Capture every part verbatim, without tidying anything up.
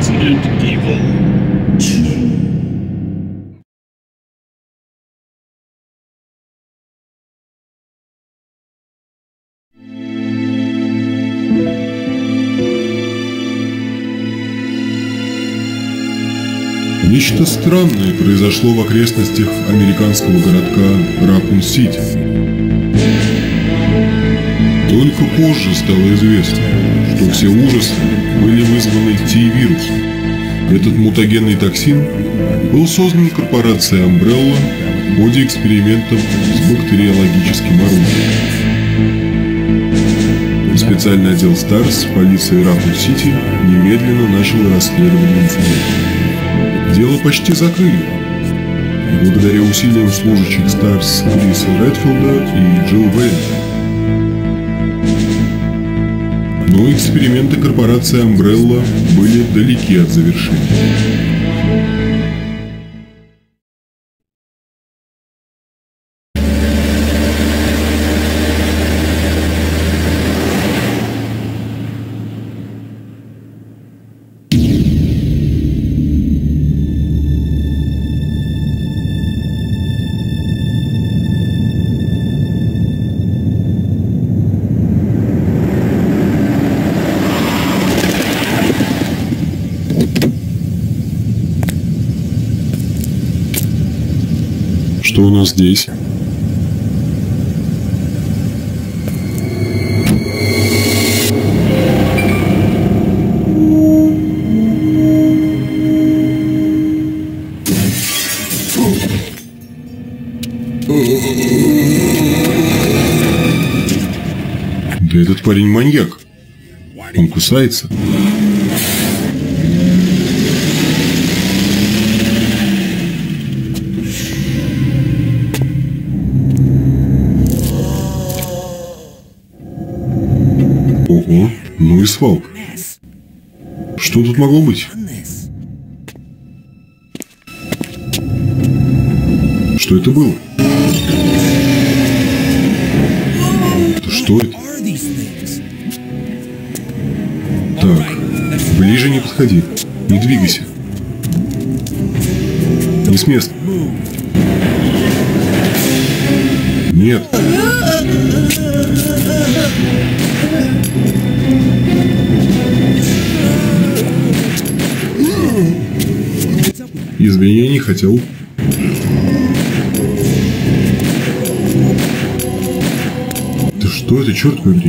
Resident Evil two. Нечто странное произошло в окрестностях американского городка Ракун-Сити. Только позже стало известно, что все ужасы были вызваны Ти-вирусом. Этот мутагенный токсин был создан корпорацией Umbrella в ходе экспериментов с бактериологическим оружием. Специальный отдел Старс полиции Ракун-Сити немедленно начал расследование инцидента. Дело почти закрыли, и благодаря усилиям служащих Старс Криса Редфилда и Джилл Вейн. Но эксперименты корпорации Umbrella были далеки от завершения. Что у нас здесь? Да этот парень маньяк. Он кусается. Ого, ну и свалка. Что тут могло быть? Что это было? Да что это? Так, ближе не подходи. Не двигайся. Не с места. Нет. Извини, я не хотел. Да что это, черт побери?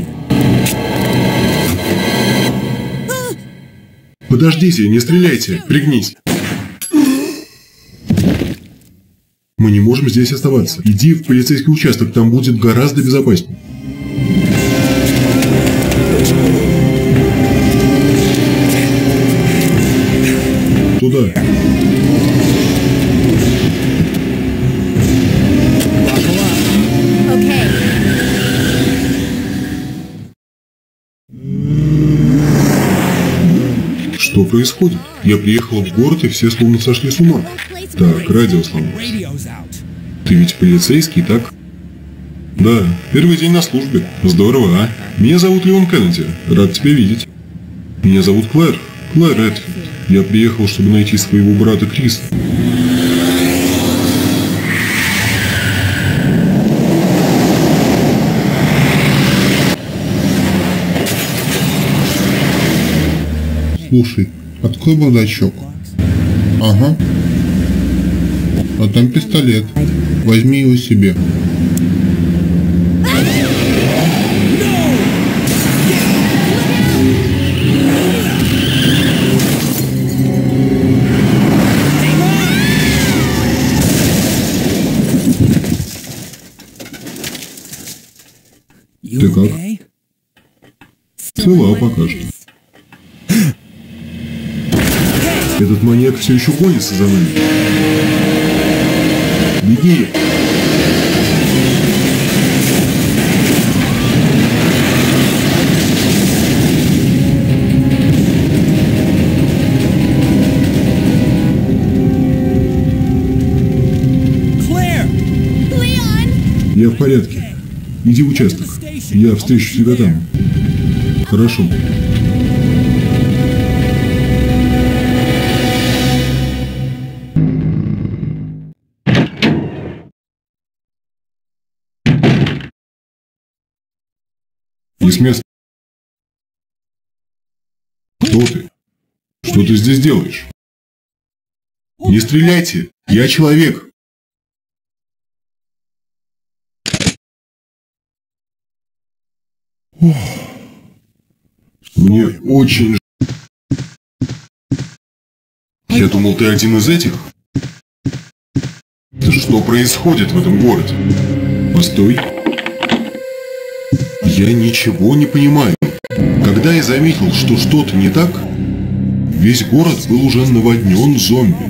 Подождите, не стреляйте, пригнись. Мы не можем здесь оставаться. Иди в полицейский участок, там будет гораздо безопаснее. Туда. Что происходит? Я приехал в город, и все словно сошли с ума. Так, радио сломалось. Ты ведь полицейский, так? Да, первый день на службе. Здорово, а? Меня зовут Леон Кеннеди. Рад тебя видеть. Меня зовут Клэр. Клэр Редфилд. Я приехал, чтобы найти своего брата Криса. Слушай, открой бардачок. Ага. А там пистолет. Возьми его себе. Ты как? Цела пока что. Этот маньяк все еще гонится за нами. Беги! Я в порядке. Иди в участок. Я встречу тебя там. Хорошо. Не с места. Кто ты? Что ты здесь делаешь? Не стреляйте! Я человек! Ох. Мне очень ж... Я думал, ты один из этих? Да что происходит в этом городе? Постой. Я ничего не понимаю. Когда я заметил, что что-то не так, весь город был уже наводнен зомби.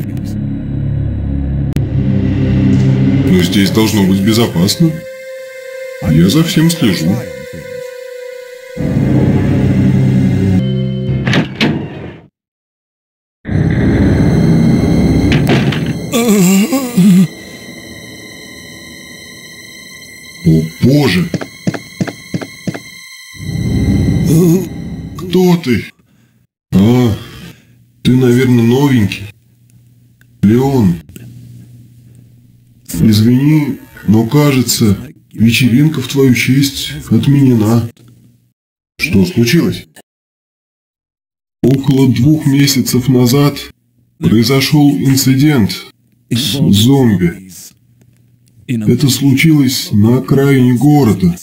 Но здесь должно быть безопасно. Я за всем слежу. О боже! Кто ты? А, ты, наверное, новенький. Леон. Извини, но кажется, вечеринка в твою честь отменена. Что случилось? Около двух месяцев назад произошел инцидент с зомби. Это случилось на окраине города.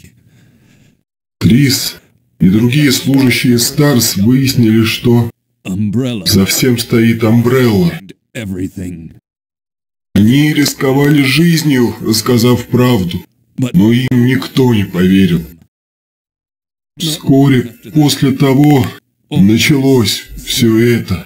Крис и другие служащие Старс выяснили, что за всем стоит Амбрелла. Они рисковали жизнью, рассказав правду, но им никто не поверил. Вскоре после того началось все это.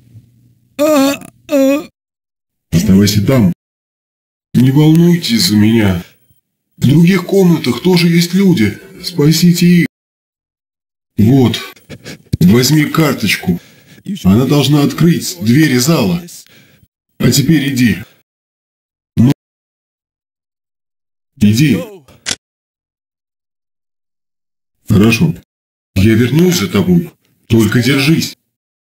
Оставайся там. Не волнуйтесь за меня. В других комнатах тоже есть люди. Спасите их. Вот, возьми карточку. Она должна открыть двери зала. А теперь иди. Ну, иди. Хорошо. Я вернусь за тобой. Только держись.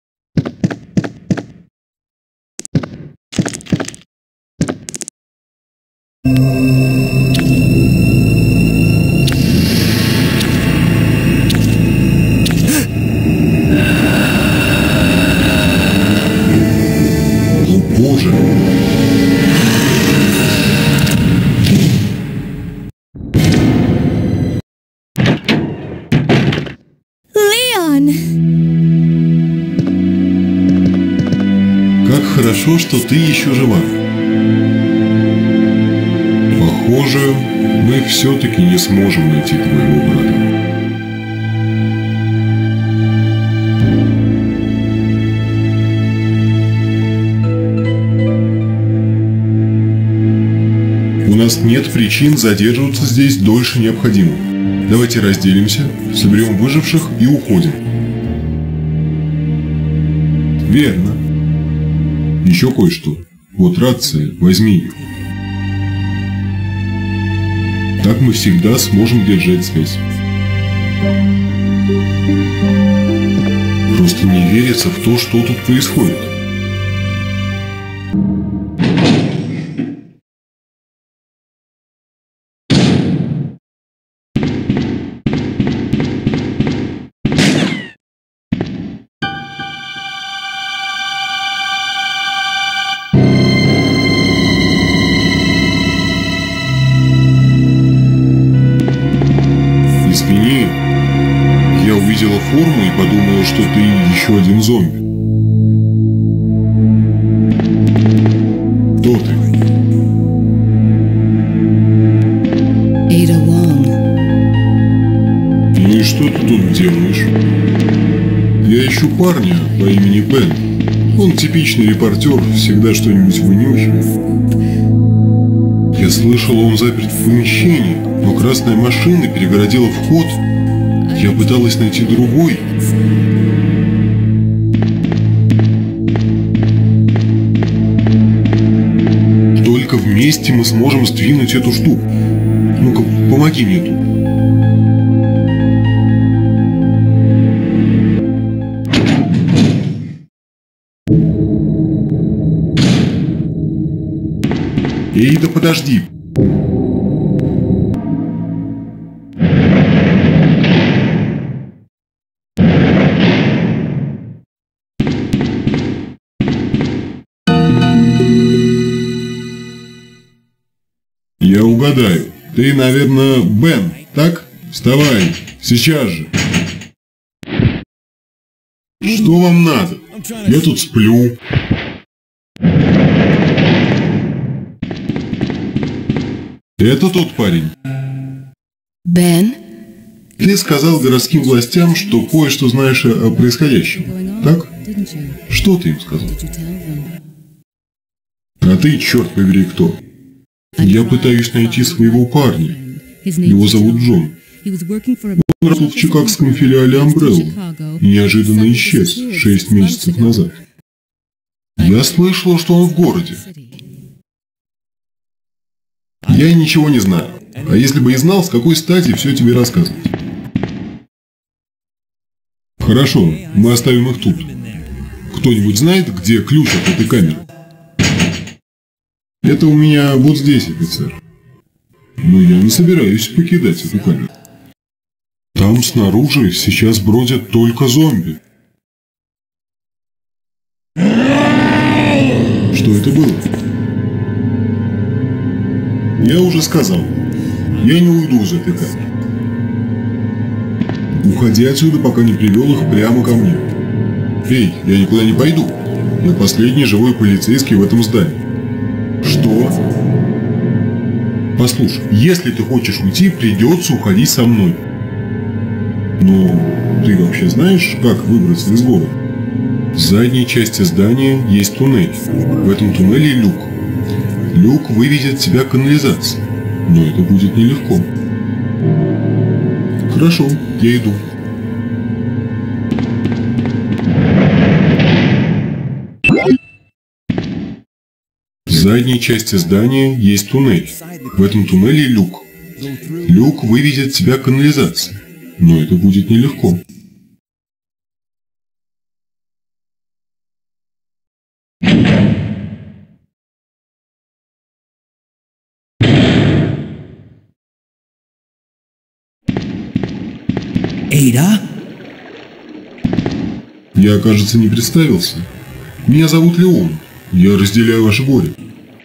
Как хорошо, что ты еще жива. Похоже, мы все-таки не сможем найти твоего брата. У нас нет причин задерживаться здесь дольше необходимого. Давайте разделимся, соберем выживших и уходим. Верно. Еще кое-что. Вот рация, возьми ее. Так мы всегда сможем держать связь. Просто не верится в то, что тут происходит. Извини, я увидела форму и подумала, что ты еще один зомби. Кто ты? Ada Wong. Ну и что ты тут делаешь? Я ищу парня по имени Бен. Он типичный репортер, всегда что-нибудь вынюхивает. Я слышал, он заперт в помещении, но красная машина перегородила вход. Я пыталась найти другой. Только вместе мы сможем сдвинуть эту штуку. Ну-ка, помоги мне тут. Эй, да подожди. Я угадаю. Ты, наверное, Бен, так? Вставай, сейчас же. Что вам надо? Я тут сплю. Это тот парень. Ben? Ты сказал городским властям, что кое-что знаешь о происходящем, так? Что ты им сказал? А ты, черт побери, кто? Я пытаюсь найти своего парня. Его зовут Джон. Он работал в чикагском филиале Umbrella и неожиданно исчез шесть месяцев назад. Я слышал, что он в городе. Я ничего не знаю. А если бы и знал, с какой стати все тебе рассказывать? Хорошо, мы оставим их тут. Кто-нибудь знает, где ключ от этой камеры? Это у меня вот здесь, офицер. Но я не собираюсь покидать эту камеру. Там снаружи сейчас бродят только зомби. Что это было? Я уже сказал. Я не уйду из этой камеры. Уходи отсюда, пока не привел их прямо ко мне. Эй, я никуда не пойду. Я последний живой полицейский в этом здании. Что? Послушай, если ты хочешь уйти, придется уходить со мной. Но ты вообще знаешь, как выбраться из города? В задней части здания есть туннель. В этом туннеле люк. Люк выведет тебя к канализации. Но это будет нелегко. Хорошо, я иду. В задней части здания есть туннель. В этом туннеле люк. Люк выведет тебя к канализации. Но это будет нелегко. Ada? Я, кажется, не представился. Меня зовут Леон. Я разделяю ваше горе.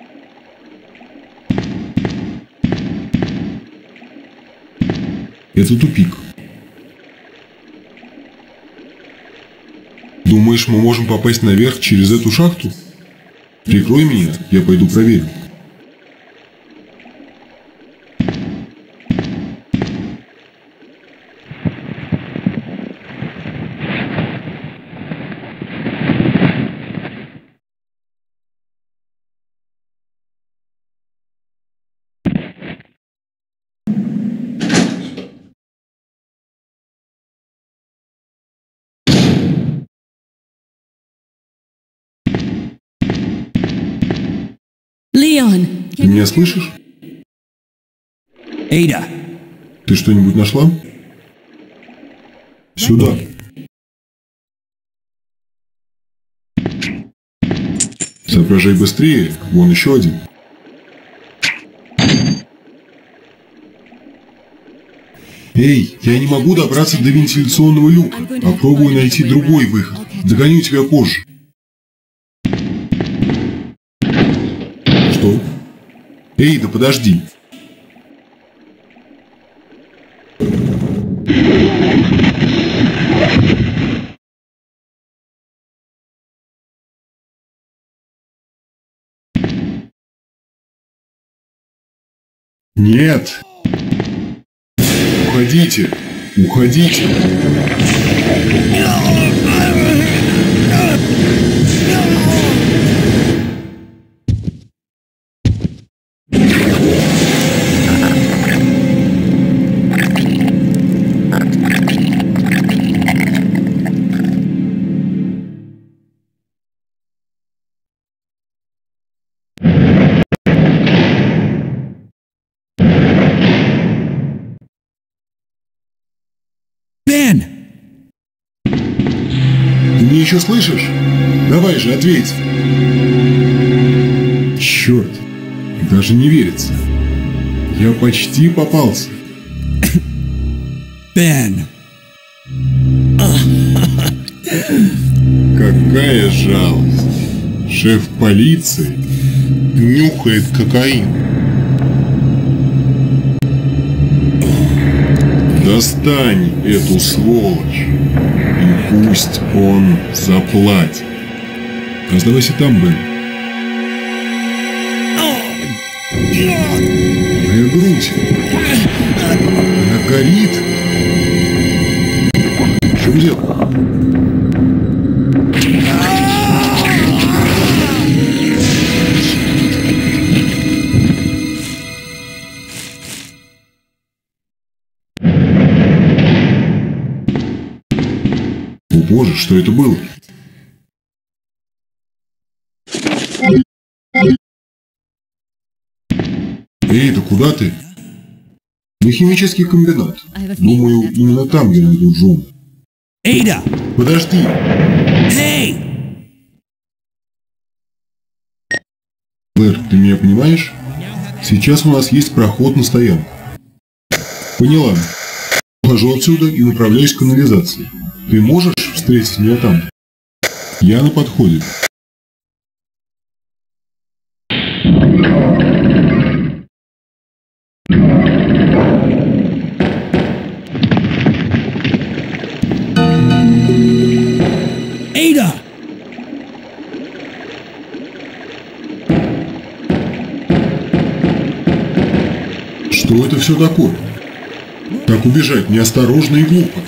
Это тупик. Думаешь, мы можем попасть наверх через эту шахту? Прикрой меня, я пойду проверю. Leon! Ты меня слышишь? Ada! Ты что-нибудь нашла? Сюда. Соображай быстрее, вон еще один. Эй, я не могу добраться до вентиляционного люка. Попробую найти другой выход. Догоню тебя позже. Что? Эй, да подожди. Нет. Уходите. Уходите. Ben! Ты меня еще слышишь? Давай же, ответь. Черт, даже не верится. Я почти попался. Ben! Ugh. Какая жалость. Шеф полиции Нюхает кокаин. Достань эту сволочь, и пусть он заплатит. Оставайся там, Бен. Моя грудь. Она горит. В чем дело? О боже, что это было? Эй, да куда ты? На химический комбинат. Думаю, именно там я найду Джона. Ada! Подожди. Hey! Клэр, ты меня понимаешь? Сейчас у нас есть проход на стоянку. Поняла. Ухожу отсюда и направляюсь к канализации. Ты можешь встретить меня там? Я на подходе. Ada! Что это все такое? Так убежать неосторожно и глупо.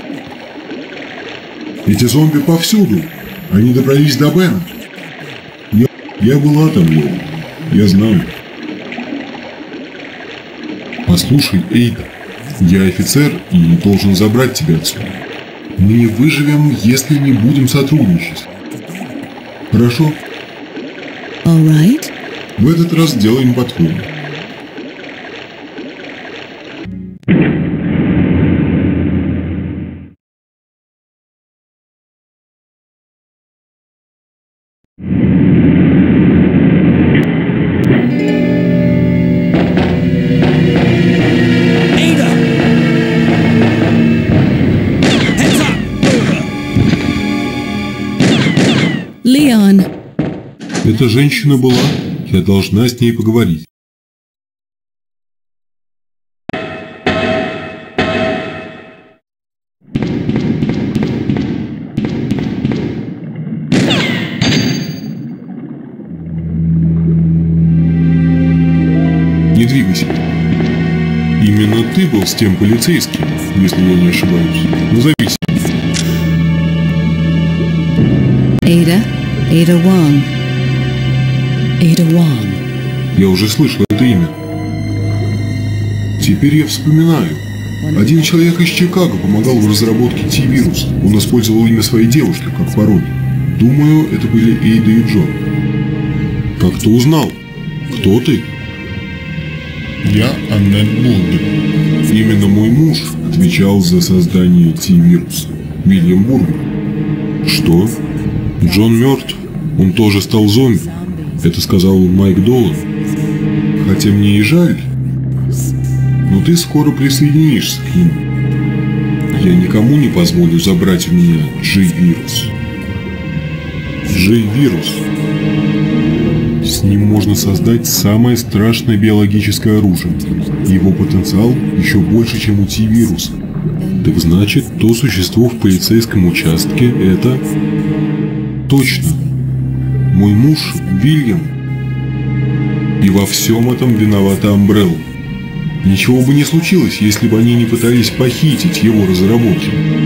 Эти зомби повсюду. Они добрались до Бена. Я, я была там, Лоу. Я знаю. Послушай, Эйда, я офицер и должен забрать тебя отсюда. Мы не выживем, если не будем сотрудничать. Хорошо? All right. В этот раз делаем по-твоему. Ada! Heads up! Leon. Эта женщина была. Я должна с ней поговорить. Не двигайся. Именно ты был с тем полицейским, если я не ошибаюсь. Назовись. Ada. Ada Wong. Ada Wong. Я уже слышал это имя. Теперь я вспоминаю. Один человек из Чикаго помогал в разработке Ти-вируса. Он использовал имя своей девушки как пароль. Думаю, это были Эйда и Джон. Как ты узнал? Кто ты? Я Аннет Булбин. Именно мой муж отвечал за создание Ти-вируса. Вильям Бургер. Что? Джон мертв? Он тоже стал зомби? Это сказал Майк Долан. Хотя мне и жаль, но ты скоро присоединишься к ним. Я никому не позволю забрать у меня Джей-вирус. Джей-вирус. С ним можно создать самое страшное биологическое оружие. Его потенциал еще больше, чем у Ти-вируса. Так значит, то существо в полицейском участке – это... Точно. Мой муж Вильям. И во всем этом виновата Амбрелла. Ничего бы не случилось, если бы они не пытались похитить его разработки.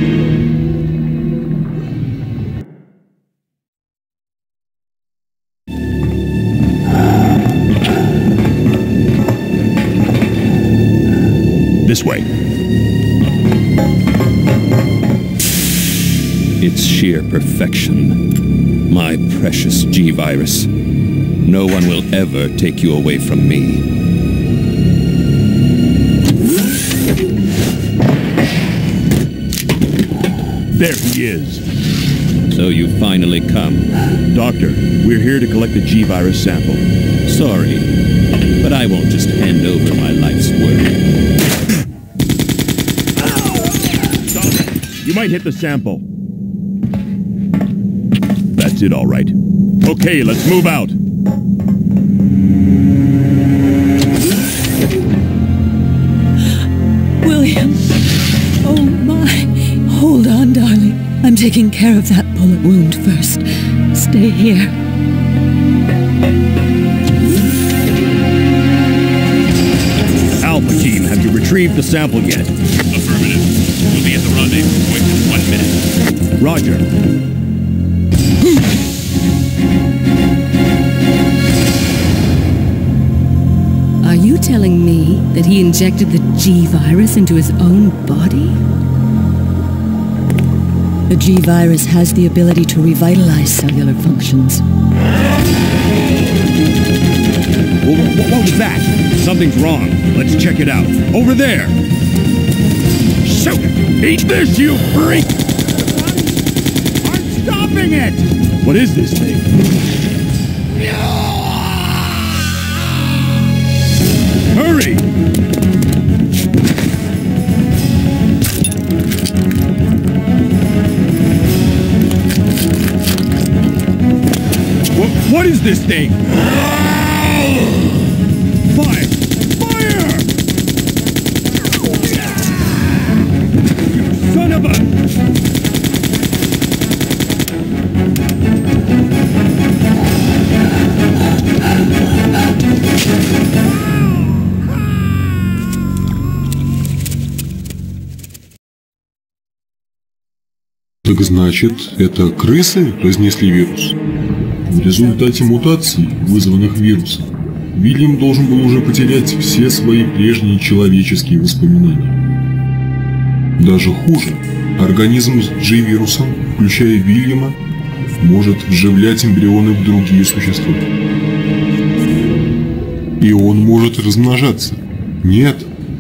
This way. It's sheer perfection. My precious G-Virus. No one will ever take you away from me. There he is. So you finally come. Doctor, we're here to collect the G-Virus sample. Sorry, but I won't just hand over my life's work. You might hit the sample. That's it, all right. Okay, let's move out. William. Oh, my. Hold on, darling. I'm taking care of that bullet wound first. Stay here. Alpha team, have you retrieved the sample yet? Affirmative. We'll be at the rendezvous point in one minute. Roger. Are you telling me that he injected the G virus into his own body? The G virus has the ability to revitalize cellular functions. What, what, what was that? Something's wrong. Let's check it out. Over there! Shoot! Eat this, you freak! I'm stopping it! What is this thing? Hurry! What, what is this thing? Fire! Fire! Son of a... Так значит, это крысы разнесли вирус? В результате мутаций, вызванных вирусом, Вильям должен был уже потерять все свои прежние человеческие воспоминания. Даже хуже, организм с G-вирусом, включая Вильяма, может вживлять эмбрионы в другие существа. И он может размножаться. Нет.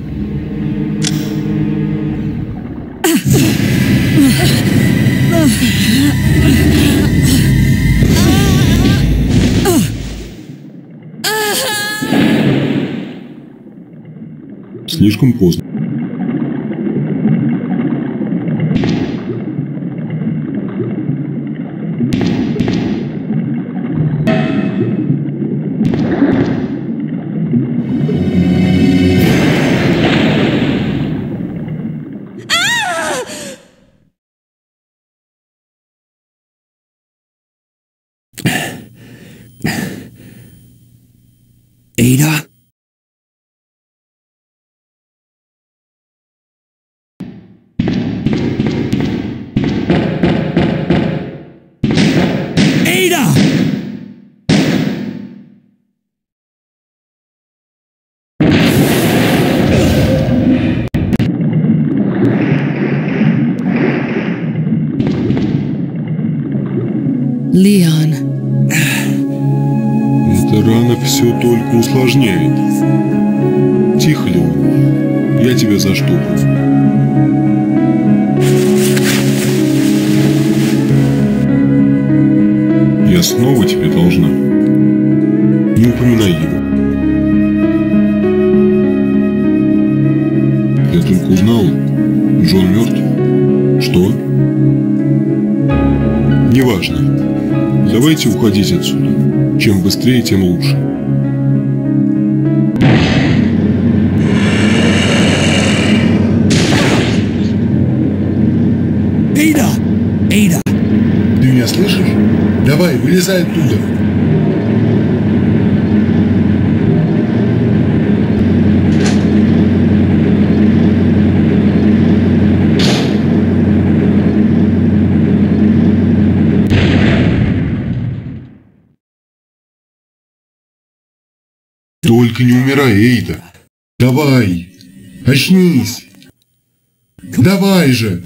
Слишком поздно. Ada? Ada! Leon. Эта рана все только усложняет. Тихо, Леон. Я тебя заштопаю. Я снова тебе должна. Не упоминай его. Я только узнал, Джон мертв. Что? Неважно. Давайте уходить отсюда. Чем быстрее, тем лучше. Ada! Ada! Ты меня слышишь? Давай, вылезай оттуда. Только не умирай, Эйда. Давай. Очнись. Давай же.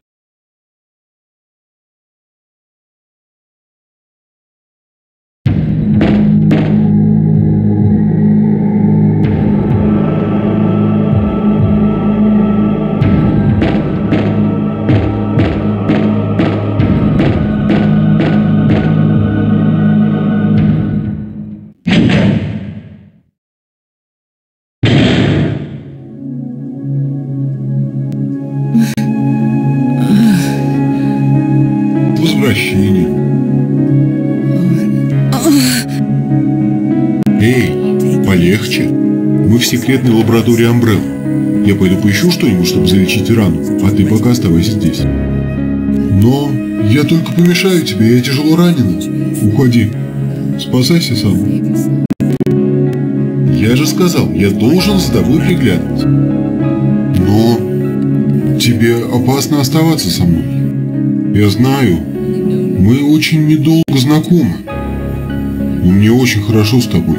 Возвращение. в секретной лаборатории Umbrella. Я пойду поищу что-нибудь, чтобы залечить рану, а ты пока оставайся здесь. Но я только помешаю тебе, я тяжело ранена. Уходи. Спасайся сам. Я же сказал, я должен за тобой приглядывать. Но тебе опасно оставаться со мной. Я знаю, мы очень недолго знакомы. Но мне очень хорошо с тобой.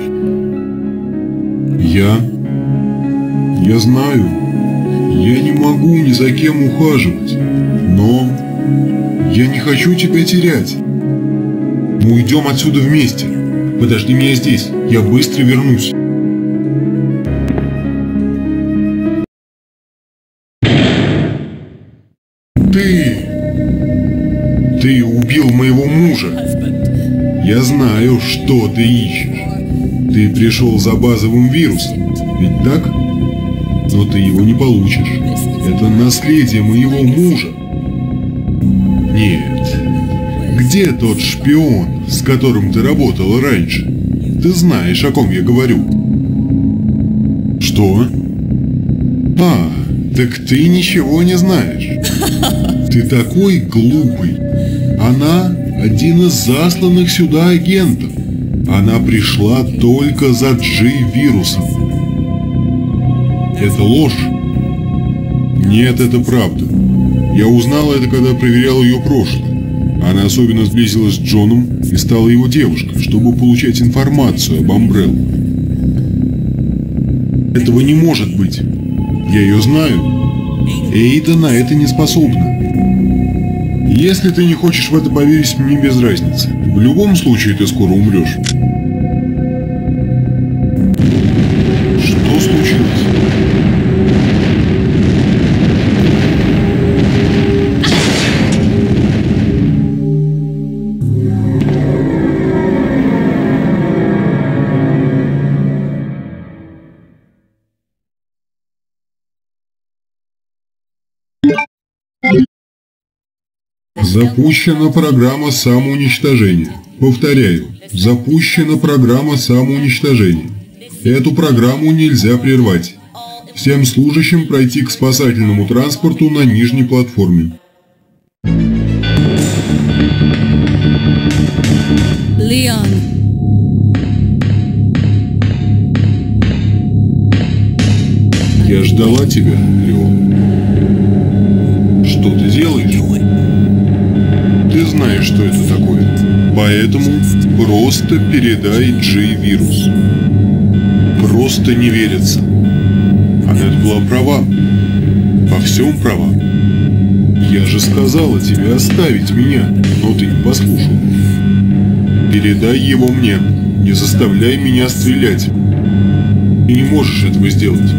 Я... Я знаю, я не могу ни за кем ухаживать, но я не хочу тебя терять. Мы уйдем отсюда вместе. Подожди меня здесь, я быстро вернусь. Ты... Ты убил моего мужа. Я знаю, что ты ищешь. Ты пришел за базовым вирусом, ведь так? Но ты его не получишь. Это наследие моего мужа. Нет. Где тот шпион, с которым ты работала раньше? Ты знаешь, о ком я говорю. Что? А, так ты ничего не знаешь. Ты такой глупый. Она один из засланных сюда агентов. Она пришла только за G-вирусом. Это ложь? Нет, это правда. Я узнал это, когда проверял ее прошлое. Она особенно сблизилась с Джоном и стала его девушкой, чтобы получать информацию об Umbrella. Этого не может быть. Я ее знаю. Эйда на это не способна. Если ты не хочешь в это поверить, мне без разницы. В любом случае ты скоро умрешь. Что случилось? Запущена программа самоуничтожения. Повторяю, запущена программа самоуничтожения. Эту программу нельзя прервать. Всем служащим пройти к спасательному транспорту на нижней платформе. Леон. Я ждала тебя, Леон. Что ты делаешь? Ты знаешь, что это такое. Поэтому просто передай G-вирус. Просто не верится. Она была права. Во всем права. Я же сказала тебе оставить меня, но ты не послушал. Передай его мне. Не заставляй меня стрелять. Ты не можешь этого сделать.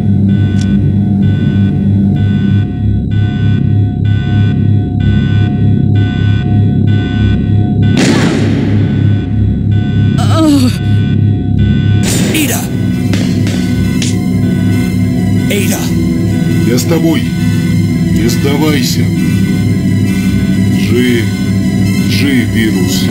Я с тобой. Не сдавайся. G... G-вирус.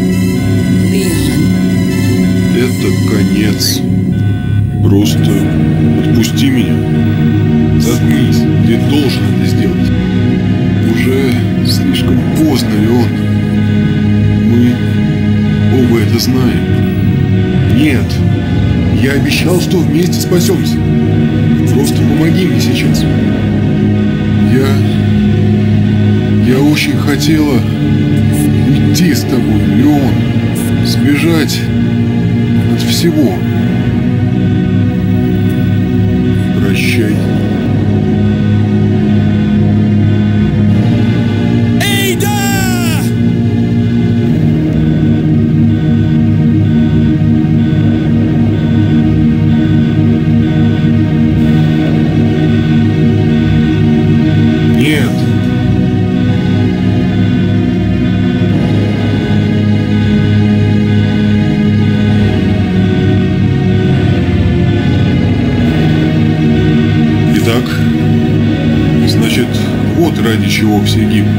Это конец. Просто отпусти меня. Заткнись. Ты должен это сделать. Уже слишком поздно, Леон. Мы оба это знаем. Нет. Я обещал, что вместе спасемся. Просто помоги мне сейчас. Я... Я очень хотела уйти с тобой, Леон. Сбежать от всего. Прощай. Значит, вот ради чего все гибнут.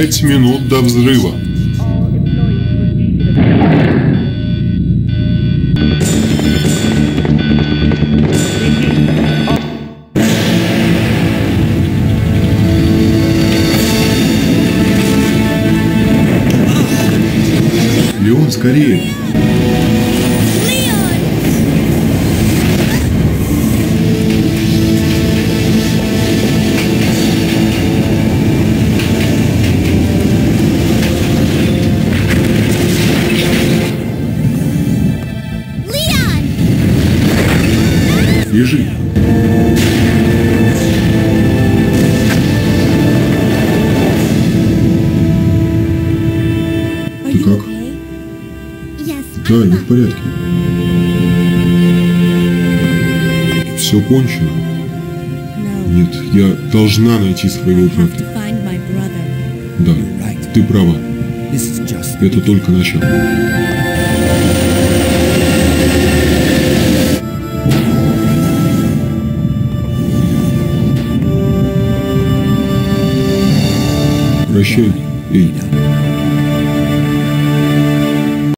Пять минут до взрыва. Леон, скорее! Бежи! Ты как? Да, я в порядке. Все кончено. Нет, я должна найти своего брата. Да, ты права. Это только начало. Прощай, Эйда.